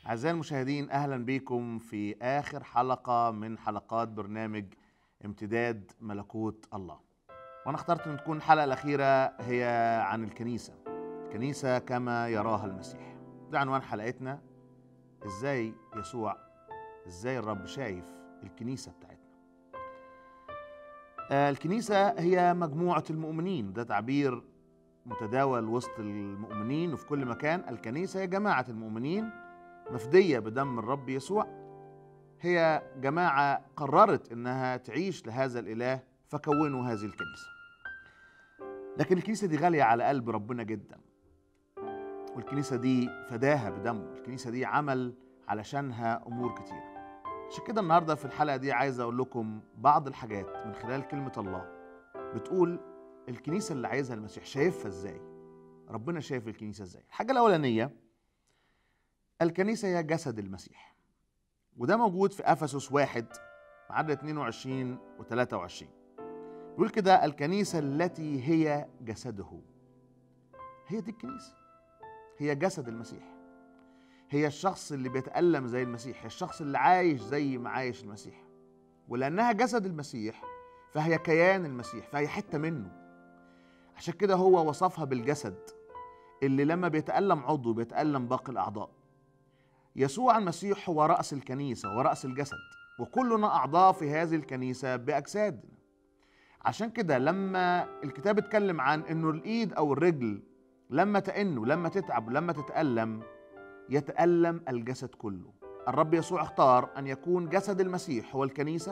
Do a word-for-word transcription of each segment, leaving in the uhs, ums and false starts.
أعزائي المشاهدين، أهلا بكم في آخر حلقة من حلقات برنامج امتداد ملكوت الله. وأنا اخترت أن تكون الحلقة الأخيرة هي عن الكنيسة الكنيسة كما يراها المسيح. ده عنوان حلقتنا، إزاي يسوع إزاي الرب شايف الكنيسة بتاعتنا. آه الكنيسة هي مجموعة المؤمنين، ده تعبير متداول وسط المؤمنين وفي كل مكان. الكنيسة هي جماعة المؤمنين مفدية بدم الرب يسوع، هي جماعة قررت انها تعيش لهذا الاله فكونوا هذه الكنيسة. لكن الكنيسة دي غالية على قلب ربنا جدا، والكنيسة دي فداها بدمه، الكنيسة دي عمل علشانها امور كتير. عشان كده النهاردة في الحلقة دي عايز اقول لكم بعض الحاجات من خلال كلمة الله بتقول الكنيسة اللي عايزها المسيح شايفها ازاي، ربنا شايف الكنيسة ازاي. الحاجة الاولانية، الكنيسة هي جسد المسيح، وده موجود في أفسس واحد عدد اثنين وعشرين و ثلاثة وعشرين. بيقول كده: الكنيسة التي هي جسده. هي دي الكنيسة، هي جسد المسيح، هي الشخص اللي بيتألم زي المسيح، هي الشخص اللي عايش زي ما عايش المسيح. ولأنها جسد المسيح فهي كيان المسيح، فهي حتة منه. عشان كده هو وصفها بالجسد اللي لما بيتألم عضو بيتألم باقي الأعضاء. يسوع المسيح هو رأس الكنيسة ورأس الجسد، وكلنا أعضاء في هذه الكنيسة بأجسادنا. عشان كده لما الكتاب اتكلم عن إنه الإيد أو الرجل لما تئن ولما تتعب ولما تتألم يتألم الجسد كله. الرب يسوع اختار أن يكون جسد المسيح هو الكنيسة،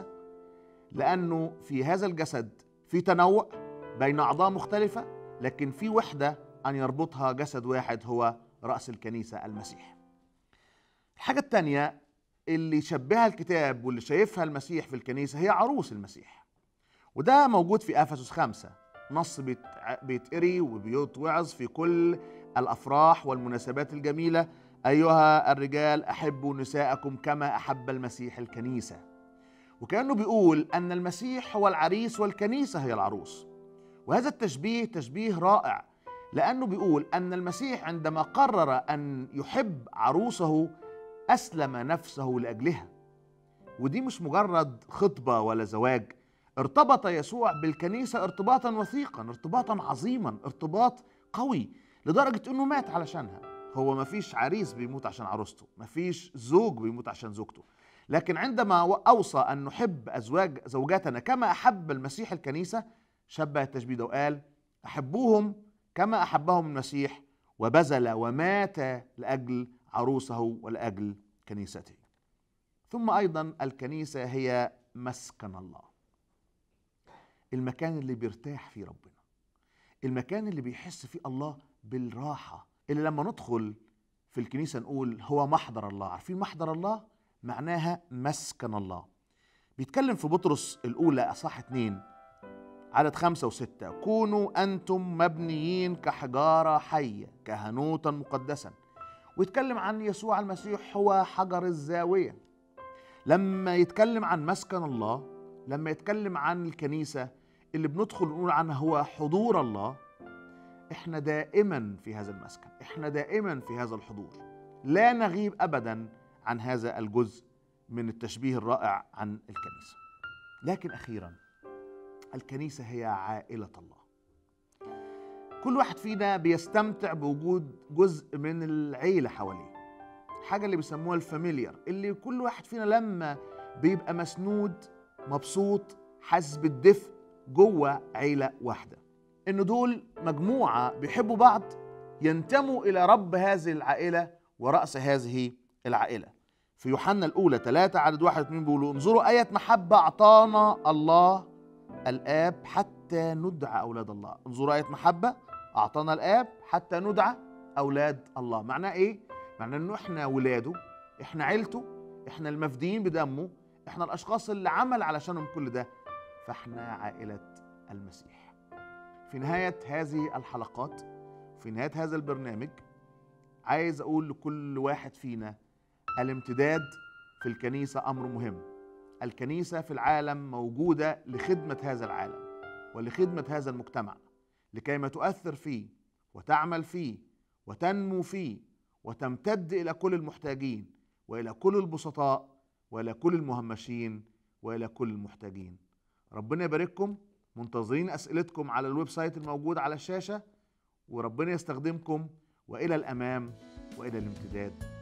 لأنه في هذا الجسد في تنوع بين أعضاء مختلفة، لكن في وحدة أن يربطها جسد واحد هو رأس الكنيسة المسيح. الحاجة التانية اللي شبهها الكتاب واللي شايفها المسيح في الكنيسة هي عروس المسيح، وده موجود في أفسس خمسة، نص بيتقري وبيتوعظ في كل الأفراح والمناسبات الجميلة: أيها الرجال أحبوا نساءكم كما أحب المسيح الكنيسة. وكأنه بيقول أن المسيح هو العريس والكنيسة هي العروس. وهذا التشبيه تشبيه رائع، لأنه بيقول أن المسيح عندما قرر أن يحب عروسه أسلم نفسه لأجلها. ودي مش مجرد خطبة ولا زواج، ارتبط يسوع بالكنيسة ارتباطا وثيقا، ارتباطا عظيما، ارتباط قوي لدرجة أنه مات علشانها. هو مفيش عريس بيموت عشان عروسته، مفيش زوج بيموت عشان زوجته، لكن عندما أوصى أن نحب أزواج زوجاتنا كما أحب المسيح الكنيسة شبه التشبيه ده وقال: أحبوهم كما أحبهم المسيح وبذل ومات لأجل عروسه ولأجل كنيسته. ثم أيضا الكنيسة هي مسكن الله، المكان اللي بيرتاح فيه ربنا، المكان اللي بيحس فيه الله بالراحة، اللي لما ندخل في الكنيسة نقول هو محضر الله. عارفين محضر الله معناها مسكن الله. بيتكلم في بطرس الأولى أصحاح اتنين عدد خمسة وستة: كونوا أنتم مبنيين كحجارة حية كهنوتا مقدسا. ويتكلم عن يسوع المسيح هو حجر الزاوية. لما يتكلم عن مسكن الله، لما يتكلم عن الكنيسة اللي بندخل نقول عنها هو حضور الله، احنا دائما في هذا المسكن، احنا دائما في هذا الحضور، لا نغيب أبدا عن هذا الجزء من التشبيه الرائع عن الكنيسة. لكن أخيرا الكنيسة هي عائلة الله. كل واحد فينا بيستمتع بوجود جزء من العيلة حواليه، حاجة اللي بيسموها الفاميليار، اللي كل واحد فينا لما بيبقى مسنود مبسوط حاسس بالدفء جوه عيلة واحدة، إن دول مجموعة بيحبوا بعض ينتموا إلى رب هذه العائلة ورأس هذه العائلة. في يوحنا الأولى ثلاثة عدد واحد واثنين بيقولوا: انظروا آية محبة أعطانا الله الآب حتى ندعى أولاد الله. انظروا آية محبة أعطانا الآب حتى ندعى أولاد الله. معناه إيه؟ معناه إنه إحنا ولاده، إحنا عيلته، إحنا المفديين بدمه، إحنا الأشخاص اللي عمل علشانهم كل ده، فإحنا عائلة المسيح. في نهاية هذه الحلقات، في نهاية هذا البرنامج، عايز أقول لكل واحد فينا: الامتداد في الكنيسة أمر مهم. الكنيسة في العالم موجودة لخدمة هذا العالم ولخدمة هذا المجتمع، لكيما تؤثر فيه وتعمل فيه وتنمو فيه وتمتد إلى كل المحتاجين، وإلى كل البسطاء وإلى كل المهمشين وإلى كل المحتاجين. ربنا يبارككم، منتظرين أسئلتكم على الويب سايت الموجود على الشاشة، وربنا يستخدمكم، وإلى الأمام وإلى الامتداد.